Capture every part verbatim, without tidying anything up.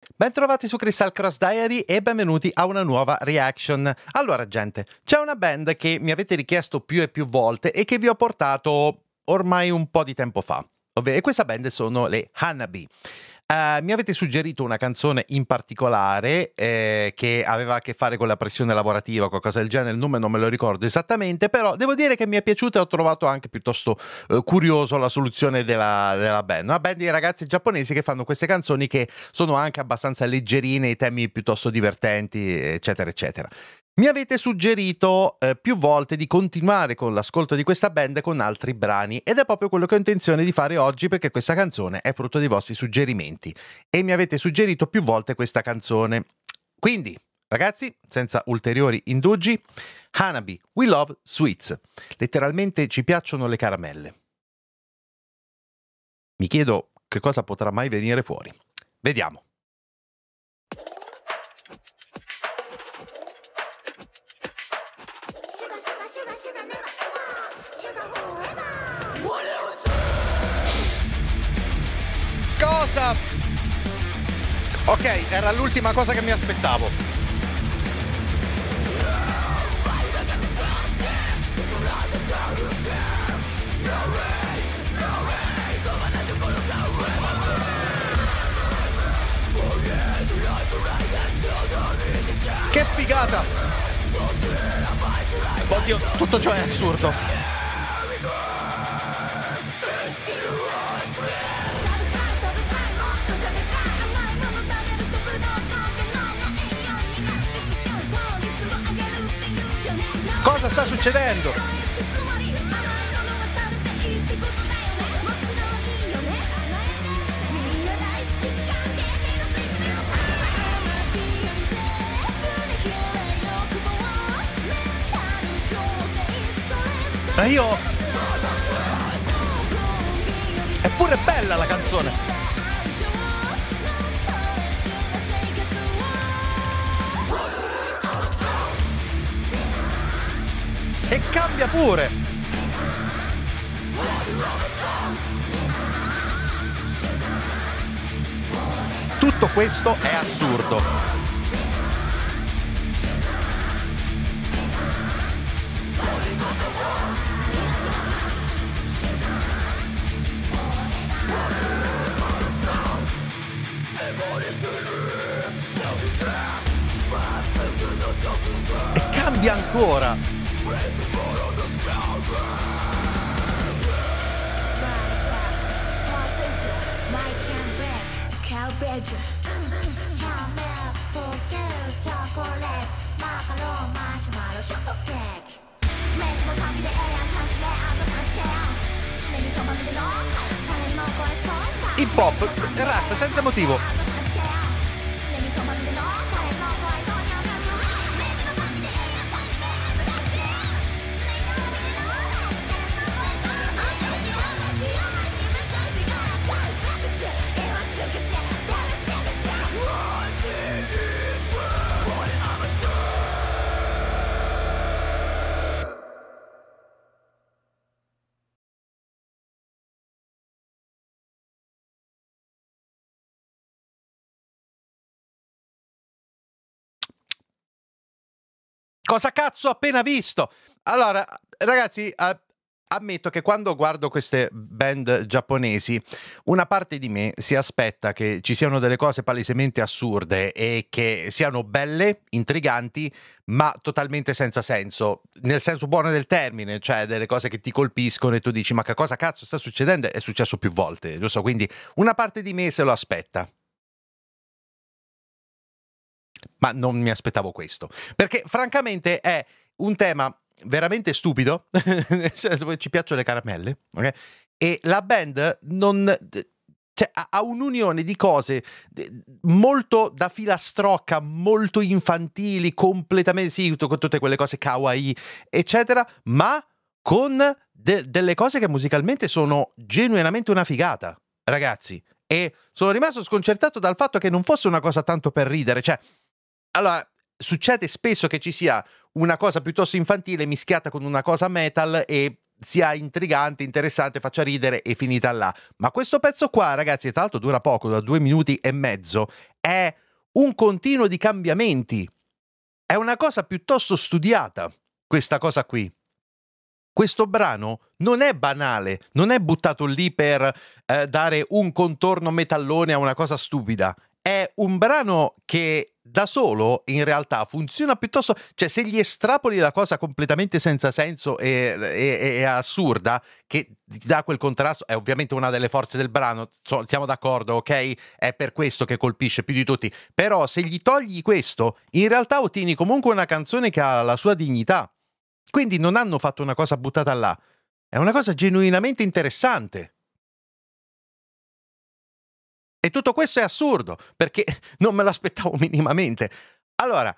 Bentrovati su Crystal Cross Diary e benvenuti a una nuova reaction. Allora gente, c'è una band che mi avete richiesto più e più volte e che vi ho portato ormai un po' di tempo fa. E questa band sono le Hanabi. Uh, mi avete suggerito una canzone in particolare eh, che aveva a che fare con la pressione lavorativa o qualcosa del genere, il nome non me lo ricordo esattamente, però devo dire che mi è piaciuta e ho trovato anche piuttosto uh, curioso la soluzione della, della band. Una band di ragazzi giapponesi che fanno queste canzoni che sono anche abbastanza leggerine, i temi piuttosto divertenti, eccetera, eccetera. Mi avete suggerito eh, più volte di continuare con l'ascolto di questa band con altri brani ed è proprio quello che ho intenzione di fare oggi, perché questa canzone è frutto dei vostri suggerimenti e mi avete suggerito più volte questa canzone. Quindi, ragazzi, senza ulteriori indugi, Hanabi, We Love Sweets. Letteralmente ci piacciono le caramelle. Mi chiedo che cosa potrà mai venire fuori. Vediamo. Cosa? Ok, era l'ultima cosa che mi aspettavo. Che figata! Oddio, tutto ciò è assurdo. Cosa sta succedendo? Ma io... È pure bella la canzone. E cambia pure. Tutto questo è assurdo. E cambia ancora. Hip hop, rap senza motivo. Cosa cazzo ho appena visto? Allora, ragazzi, eh, ammetto che quando guardo queste band giapponesi, una parte di me si aspetta che ci siano delle cose palesemente assurde e che siano belle, intriganti, ma totalmente senza senso, nel senso buono del termine, cioè delle cose che ti colpiscono e tu dici ma che cosa cazzo sta succedendo? È successo più volte, giusto? Quindi una parte di me se lo aspetta. Ma non mi aspettavo questo, perché francamente è un tema veramente stupido, nel senso, ci piacciono le caramelle, okay? E la band non... Cioè, ha un'unione di cose molto da filastrocca, molto infantili, completamente, sì, con tutte quelle cose kawaii, eccetera, ma con de delle cose che musicalmente sono genuinamente una figata, ragazzi. E sono rimasto sconcertato dal fatto che non fosse una cosa tanto per ridere, cioè... Allora, succede spesso che ci sia una cosa piuttosto infantile mischiata con una cosa metal e sia intrigante, interessante, faccia ridere e finita là. Ma questo pezzo qua, ragazzi, tra l'altro dura poco, da due minuti e mezzo, è un continuo di cambiamenti. È una cosa piuttosto studiata, questa cosa qui. Questo brano non è banale, non è buttato lì per eh, dare un contorno metallone a una cosa stupida. È un brano che da solo in realtà funziona piuttosto, cioè se gli estrapoli la cosa completamente senza senso e, e, e assurda, che ti dà quel contrasto, è ovviamente una delle forze del brano, so, siamo d'accordo, ok? È per questo che colpisce più di tutti, però se gli togli questo, in realtà ottieni comunque una canzone che ha la sua dignità. Quindi non hanno fatto una cosa buttata là, è una cosa genuinamente interessante. E tutto questo è assurdo, perché non me l'aspettavo minimamente. Allora,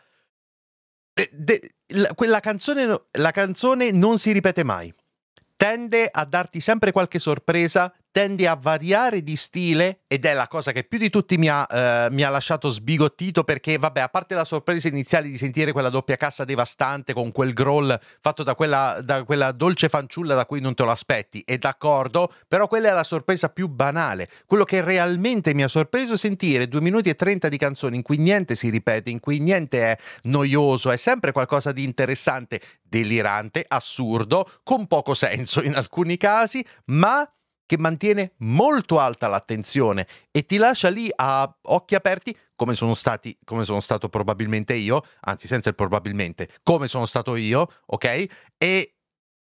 de, de, la, quella canzone, la canzone non si ripete mai. Tende a darti sempre qualche sorpresa, tende a variare di stile, ed è la cosa che più di tutti mi ha, eh, mi ha lasciato sbigottito, perché vabbè, a parte la sorpresa iniziale di sentire quella doppia cassa devastante con quel growl fatto da quella, da quella dolce fanciulla da cui non te lo aspetti, è d'accordo, però quella è la sorpresa più banale. Quello che realmente mi ha sorpreso è sentire due minuti e trenta di canzoni in cui niente si ripete, in cui niente è noioso, è sempre qualcosa di interessante, delirante, assurdo, con poco senso in alcuni casi, ma che mantiene molto alta l'attenzione e ti lascia lì a occhi aperti, come sono stati, come sono stato probabilmente io, anzi senza il probabilmente, come sono stato io, ok? E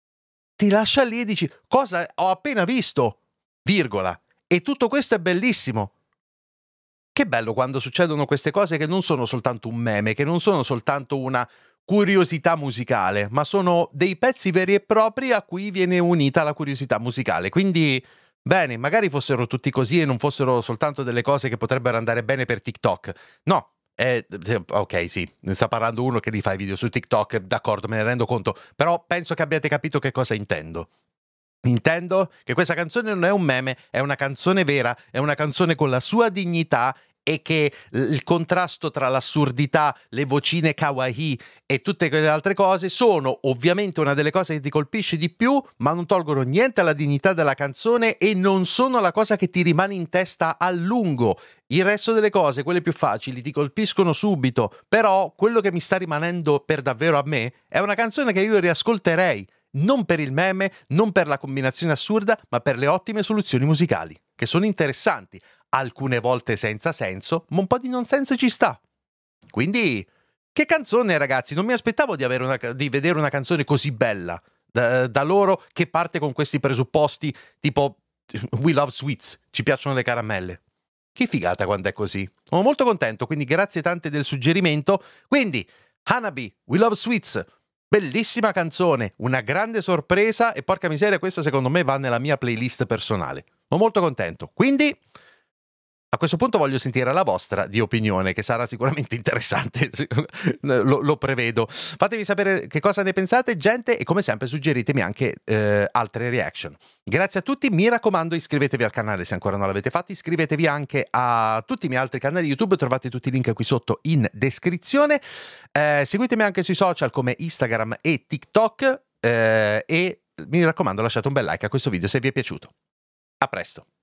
ti lascia lì e dici, cosa ho appena visto? Virgola. E tutto questo è bellissimo. Che bello quando succedono queste cose che non sono soltanto un meme, che non sono soltanto una curiosità musicale, ma sono dei pezzi veri e propri a cui viene unita la curiosità musicale. Quindi, bene, magari fossero tutti così e non fossero soltanto delle cose che potrebbero andare bene per TikTok. No, eh, ok, sì, ne sta parlando uno che rifà i video su TikTok, d'accordo, me ne rendo conto, però penso che abbiate capito che cosa intendo. Intendo che questa canzone non è un meme, è una canzone vera, è una canzone con la sua dignità e che il contrasto tra l'assurdità, le vocine kawaii e tutte quelle altre cose sono ovviamente una delle cose che ti colpisce di più, ma non tolgono niente alla dignità della canzone e non sono la cosa che ti rimane in testa a lungo. Il resto delle cose, quelle più facili, ti colpiscono subito, però quello che mi sta rimanendo per davvero a me è una canzone che io riascolterei. Non per il meme, non per la combinazione assurda, ma per le ottime soluzioni musicali, che sono interessanti, alcune volte senza senso, ma un po' di non senso ci sta. Quindi, che canzone, ragazzi, non mi aspettavo di, avere una, di vedere una canzone così bella, da, da loro, che parte con questi presupposti, tipo We love sweets, ci piacciono le caramelle. Che figata quando è così. Sono molto contento, quindi grazie tante del suggerimento. Quindi, Hanabi, We love sweets, bellissima canzone, una grande sorpresa e porca miseria, questa secondo me va nella mia playlist personale. Sono molto contento. Quindi a questo punto voglio sentire la vostra di opinione, che sarà sicuramente interessante, lo, lo prevedo. Fatemi sapere che cosa ne pensate, gente, e come sempre suggeritemi anche eh, altre reaction. Grazie a tutti, mi raccomando iscrivetevi al canale se ancora non l'avete fatto, iscrivetevi anche a tutti i miei altri canali YouTube, trovate tutti i link qui sotto in descrizione. Eh, seguitemi anche sui social come Instagram e TikTok eh, e mi raccomando lasciate un bel like a questo video se vi è piaciuto. A presto!